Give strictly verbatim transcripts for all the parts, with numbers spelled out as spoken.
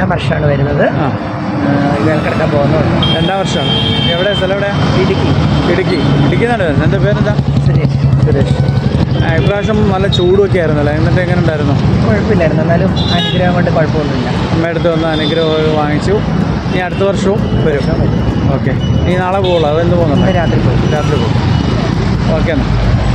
വർഷമാണ് വരുന്നത്. കിടക്കാൻ പോകുന്നത് രണ്ടാം വർഷമാണ്. എവിടെ സ്ഥലം? എവിടെയാ? ഇടുക്കി. ഇടുക്കി ഇടുക്കി എന്നാണ് വരുന്നത്. എൻ്റെ പേരെന്താ? സുരേഷ്. സുരേഷ്. ഇപ്രാവശ്യം നല്ല ചൂടൊക്കെ ആയിരുന്നല്ലോ, എന്നിട്ട് എങ്ങനെ ഉണ്ടായിരുന്നു? കുഴപ്പമില്ലായിരുന്നു, എന്നാലും അനുഗ്രഹം കൊണ്ട് കുഴപ്പമൊന്നുമില്ല. അമ്മയടുത്ത് വന്ന് അനുഗ്രഹം വാങ്ങിച്ചു. ഇനി അടുത്ത വർഷവും വരും. ഓക്കെ. ഇനി നാളെ പോകുള്ളൂ? അതെന്ത് പോകുന്നുണ്ട്? രാത്രി പോകും. രാത്രി പോകും. ഓക്കെ എന്നാൽ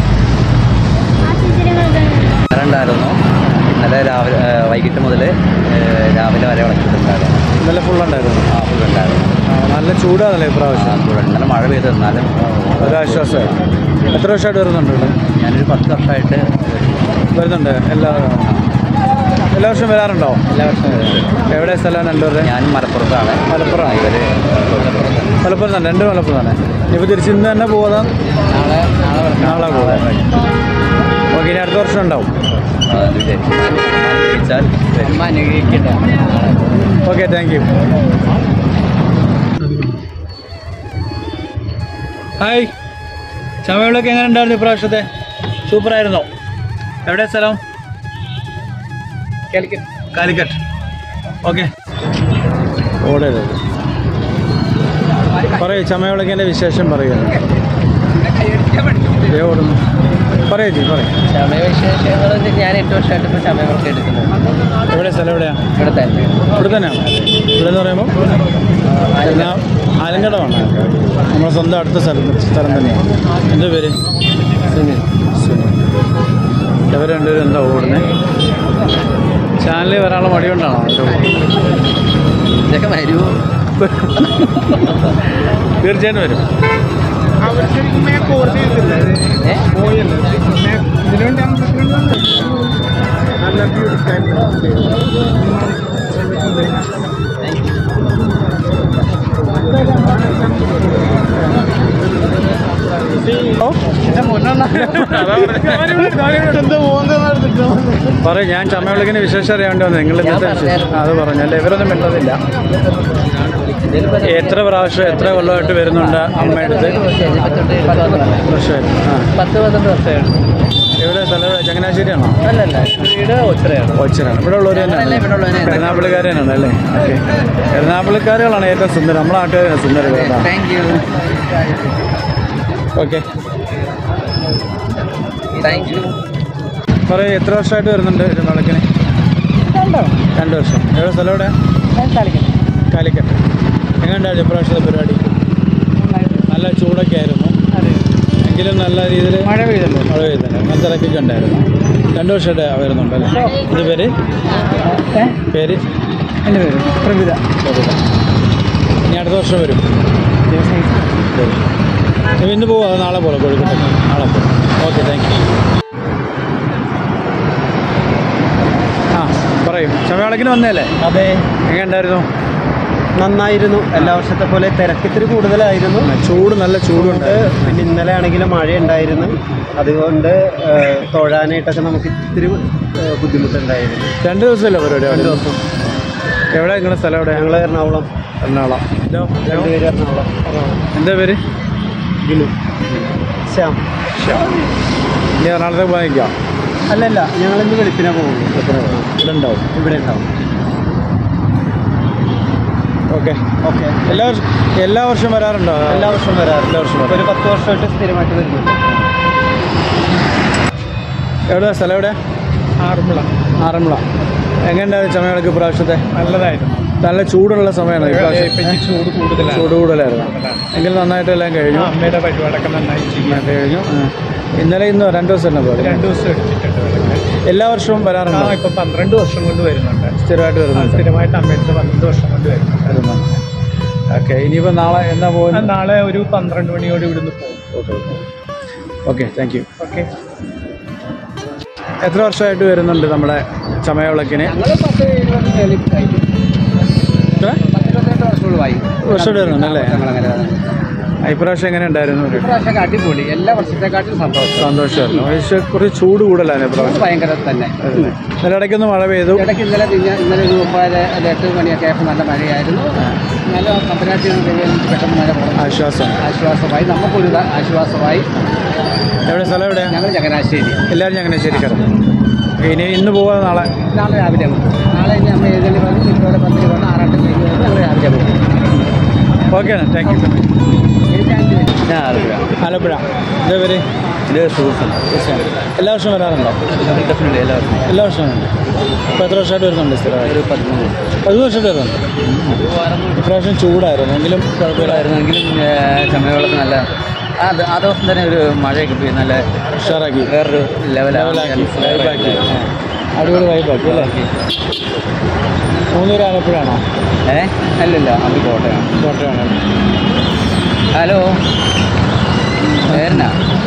ഉണ്ടായിരുന്നു. ഇന്നലെ രാവിലെ വൈകിട്ട് മുതൽ രാവിലെ വരെ വളർത്തിട്ടുണ്ടായിരുന്നു. ഇന്നലെ ഫുള്ളുണ്ടായിരുന്നു. ആ ഫുള്ളുണ്ടായിരുന്നു. നല്ല ചൂടാണല്ലേ ഇപ്രാവശ്യം? ഇന്നലെ മഴ പെയ്ത് എന്നാലും ഒരാശ്വാസമായി. എത്ര വർഷമായിട്ട് വരുന്നുണ്ട്? ഞാനൊരു പത്ത് വർഷമായിട്ട് വരുന്നുണ്ട്. എല്ലാ എല്ലാ വർഷവും വരാറുണ്ടോ? എല്ലാ വർഷവും വരുന്നുണ്ട്. എവിടെ സ്ഥലം രണ്ടുപേരുടെ? ഞാൻ മലപ്പുറത്താണ്. മലപ്പുറം. ഇവർ മലപ്പുറം തന്നെ. രണ്ട് മലപ്പുറം തന്നെ. ഇപ്പോൾ തിരിച്ച് ഇന്ന് തന്നെ പോകാം? നാളെ നാളെ നാളെ പോകാം. ഓക്കെ. ഇനി അടുത്ത വർഷം ഉണ്ടാവും. Okay, thank you. Hi. Chamayavilakku എങ്ങനെ ഉണ്ടായിരുന്നു ഇപ്രാവശ്യത്തെ? സൂപ്പറായിരുന്നോ? എവിടെ സ്ഥലം? കാലിക്കറ്റ്. കാലിക്കറ്റ്. ഓക്കെ. ഓടെ പറയൂ, ചമയവിളക്കിൻ്റെ വിശേഷം പറയുക. ഓടുന്നു പറയൂ ജി, പറയും. സമയവിശേഷങ്ങൾ ഞാൻ എട്ട് വർഷമായിട്ട് ഇപ്പോൾ സമയവിളക്ക് എടുക്കുന്നത്. എവിടെ സ്ഥലം? എവിടെയാണ്? ഇവിടെ തന്നെ. ഇവിടെ തന്നെയാണ്. ഇവിടെ എന്ന് പറയുമ്പോൾ ആലങ്കടമാണ്. നമ്മുടെ സ്വന്തം അടുത്ത സ്ഥലം സ്ഥലം തന്നെയാണ്. എൻ്റെ പേര് സുനിൽ. സുനിൽ. ഇവർ രണ്ടുപേരും എന്താ ഓടുന്നത്? ചാനലിൽ വരാനുള്ള മടി കൊണ്ടാണോ? ഇതൊക്കെ വരുമോ? തീർച്ചയായിട്ടും വരും. പറയും. ഞാൻ ചമയവിളക്കിന് വിശേഷം അറിയാണ്ട് വന്നു. നിങ്ങൾ ഇന്നത്തെ വിശേഷം അത് പറഞ്ഞല്ലേ? ഇവരൊന്നും മിണ്ടുന്നില്ല. എത്ര പ്രാവശ്യം എത്ര കൊല്ലമായിട്ട് വരുന്നുണ്ട് അമ്മയടുത്ത്? വർഷമായിട്ട്. ആ, പത്ത് പന്ത്രണ്ട് വർഷമായിട്ട്. എവിടെ സ്ഥലം? ചങ്ങനാശ്ശേരിയാണോ? അല്ലല്ല, വീട് ഒച്ചറയാണ്. ഒച്ചറാണ്. ഇവിടെ ഉള്ളവർ തന്നെയാണ്. എറണാകുളക്കാർ തന്നെയാണ് അല്ലേ? ഓക്കെ. എറണാകുളക്കാരുകളാണ് ഏറ്റവും സുന്ദരം. നമ്മളെ നാട്ടുകാരാണ് സുന്ദരം കേട്ടോ. Thank you. Okay, thank you. പറയൂ, എത്ര വർഷമായിട്ട് വരുന്നുണ്ട് വിളക്കിന്? രണ്ട് വർഷം. എവിടെ സ്ഥലം? എവിടെ? കാലിക്കറ്റ്. കാലിക്കറ്റ്. എങ്ങനെയുണ്ടായിരുന്നു ഇപ്രാവശ്യത്തെ പരിപാടി? നല്ല ചൂടൊക്കെ ആയിരുന്നു. എങ്കിലും നല്ല രീതിയിൽ മഴ പെയ്തല്ലോ. മഴ പെയ്തല്ലോ. നല്ല തിരക്കൊക്കെ ഉണ്ടായിരുന്നു. രണ്ട് വർഷമായിട്ട് വരുന്നുണ്ടല്ലേ? ഇത് പേര് പേര് എൻ്റെ പേര് പ്രവിത. പ്രവിത. ഇനി അടുത്ത വർഷം വരും. ഇന്ന് പോകും? അത് നാളെ പോലെ കോഴിക്കോട്ട് നാളെ പോകും. Okay, thank you. ആ പറയും. ചമയവിളക്കിന് വന്നതല്ലേ? അതെ. എങ്ങനെയുണ്ടായിരുന്നു? നന്നായിരുന്നു. എല്ലാ വർഷത്തെ പോലെ തിരക്കിത്തിരി കൂടുതലായിരുന്നു. ചൂട് നല്ല ചൂടുണ്ട്. പിന്നെ ഇന്നലെ ആണെങ്കിലും മഴ ഉണ്ടായിരുന്നു. അതുകൊണ്ട് തൊഴാനായിട്ടൊക്കെ നമുക്ക് ഇത്തിരി ബുദ്ധിമുട്ടുണ്ടായിരുന്നു. രണ്ട് ദിവസമല്ലേ പരിപാടി? രണ്ട് ദിവസം. എവിടെ നിങ്ങളുടെ സ്ഥലം? എവിടെ? ഞങ്ങൾ എറണാകുളം. എറണാകുളം. രണ്ടുപേര് എറണാകുളം. എന്താ പേര്? ഗിനു. ശ്യാം. ശ്യാം. ഇനി എറണാകുളത്തേക്ക് പോകാം? അല്ലല്ല, ഞങ്ങളിന്ന് വെളുപ്പിനെ പോകുന്നു. ഇവിടെ ഉണ്ടാവും. ഇവിടെ ഉണ്ടാവും. ഓക്കെ. ഓക്കെ. എല്ലാ വർഷം എല്ലാ വർഷവും വരാറുണ്ടോ? എല്ലാ വർഷവും വരാറുണ്ട്. എല്ലാ വർഷവും ഒരു പത്ത് വർഷമായിട്ട് സ്ഥിരമായിട്ട് വരുന്നുണ്ട്. എവിടെ സ്ഥലം? എവിടെ? ആറന്മുള. ആറന്മുള. എങ്ങനെയുണ്ടായിരുന്നു ചമയവിളക്ക് പ്രാവശ്യത്തെ? നല്ലതായിരുന്നു. നല്ല ചൂടുള്ള സമയമാണ് ഇപ്രാവശ്യം. ചൂട് കൂടുതലാണ്. ചൂട് കൂടുതലായിരുന്നു. എങ്കിലും നന്നായിട്ട് എല്ലാം കഴിഞ്ഞു. അമ്മയുടെ പരിപാടിയൊക്കെ നന്നായി ചെയ്യാൻ കഴിഞ്ഞു. ഇന്നലെ ഇന്നോ രണ്ട് ദിവസം തന്നെ പോയി? രണ്ട് ദിവസം എടുത്തിട്ടുണ്ട്. എല്ലാ വർഷവും വരാറുണ്ടോ? ഇപ്പം പന്ത്രണ്ട് വർഷം കൊണ്ട് വരുന്നുണ്ട്. സ്ഥിരമായിട്ട് വരുന്നുണ്ട്. സ്ഥിരമായിട്ട് അമ്മയുടെ പന്ത്രണ്ട് വർഷം കൊണ്ട് വരുന്നുണ്ട്. വരുന്നുണ്ട്. ഓക്കെ. ഇനിയിപ്പോൾ നാളെ എന്നാ പോകുന്നത്? നാളെ ഒരു പന്ത്രണ്ട് മണിയോട് ഇവിടുന്ന് പോകും. Okay, thank you. ഓക്കെ. എത്ര വർഷമായിട്ട് വരുന്നുണ്ട് നമ്മുടെ ചമയവിളക്കിന്? ഞങ്ങൾ പത്ത് ഇരുപത് കഴിഞ്ഞു. എത്ര പത്തിരുപത്തിരണ്ട് വർഷങ്ങളുമായി വർഷമായിട്ട് വരുന്നുണ്ട് അല്ലേ? ഞങ്ങളങ്ങനെ. ഇപ്രാവശ്യം എങ്ങനെ ഉണ്ടായിരുന്നു? ഇപ്രാവശ്യം അടിപൊളി. എല്ലാ വർഷത്തെക്കാട്ടിലും സന്തോഷം. സന്തോഷമായിരുന്നു. പക്ഷേ കുറച്ച് ചൂട് കൂടുതലാണ് ഇപ്രാവശ്യം. ഭയങ്കര തന്നെ. ഇന്നലെ ഇടയ്ക്കൊന്ന് മഴ പെയ്തു. ഇടയ്ക്ക് ഇന്നലെ പിന്നെ ഇന്നലെ ഒരു മുപ്പത് എട്ട് മണിയൊക്കെ ആയപ്പോൾ നല്ല മഴയായിരുന്നു. നല്ല കമ്പനാട്ടി പെട്ടെന്ന് മഴ പോകും. ആശ്വാസം. ആശ്വാസമായി. നമുക്കൊരു ആശ്വാസമായി. എവിടെ സ്ഥലം? എവിടെയാണ്? ഞങ്ങൾ ചങ്ങനാശ്ശേരി. എല്ലാവരും ചങ്ങനാശ്ശേരിക്കാരാണ്. ഇനി ഇന്ന് പോവാ നാളെ നാളെ രാവിലെ പോകും. നാളെ ഇനി നമ്മൾ ഏതെങ്കിലും വന്ന് ഇവിടെ പത്ത് വന്ന് ആറാട്ട് കഴിഞ്ഞ് ഞങ്ങൾ രാവിലെ പോകും. ഓക്കെ താങ്ക് യു ഞാൻ ആലപ്പുഴ. ആലപ്പുഴ എന്താ പേര്? ഇത് സൂസൻ. എല്ലാ വർഷവും വരാറുണ്ടോ? ഡെഫിനറ്റ്ലി എല്ലാ വർഷവും എല്ലാ വർഷവും ഉണ്ട്. ഇപ്പോൾ എത്ര വർഷമായിട്ട് വരുന്നുണ്ട് സ്ഥിരമായി? ഒരു പതിമൂന്ന് പതിമൂന്ന് വർഷമായിട്ട് വരുന്നുണ്ട്. ഇപ്രാവശ്യം ചൂടായിരുന്നു എങ്കിലും കുഴപ്പമില്ലായിരുന്നു. എങ്കിലും ചമയവെള്ളത്തിൽ നല്ല ആ ദ- ആ ദിവസം തന്നെ ഒരു മഴയൊക്കെ പോയി നല്ല ഉഷാറാക്കി വേറൊരു ലെവലാണ്. ലെവലാക്കി വൈബാക്കി അടിപൊളി വൈബാക്കി അല്ലേ? മൂന്നൂര് ആലപ്പുഴയാണോ? ഏ അല്ലല്ല അത് കോട്ടയാണ്. കോട്ടയാണ്. ഹലോ പേരനാ